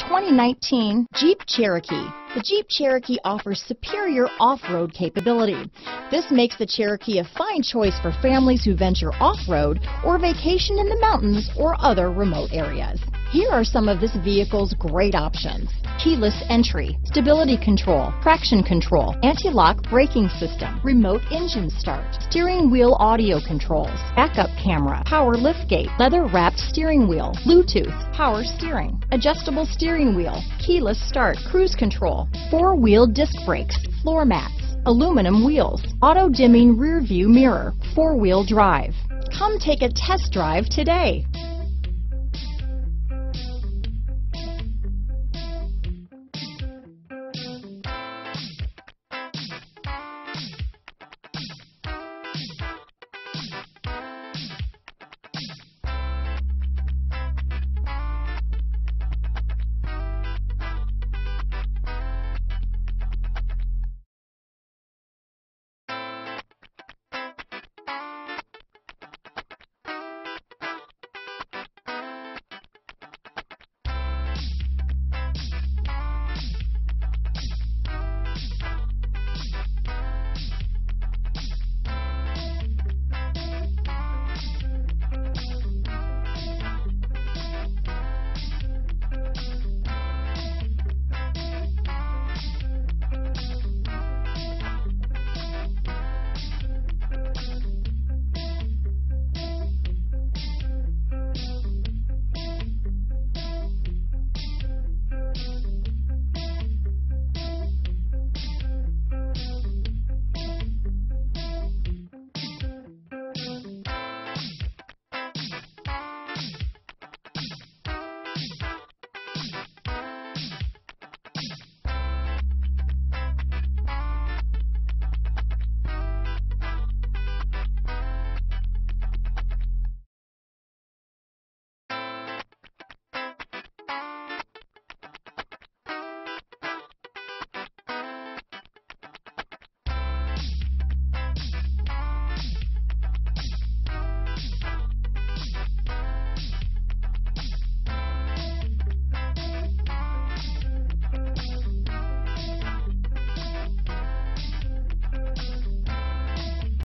2019 Jeep Cherokee. The Jeep Cherokee offers superior off-road capability. This makes the Cherokee a fine choice for families who venture off-road or vacation in the mountains or other remote areas. Here are some of this vehicle's great options: keyless entry, stability control, traction control, anti-lock braking system, remote engine start, steering wheel audio controls, backup camera, power liftgate, leather-wrapped steering wheel, Bluetooth, power steering, adjustable steering wheel, keyless start, cruise control, four-wheel disc brakes, floor mats, aluminum wheels, auto-dimming rear view mirror, four-wheel drive. Come take a test drive today.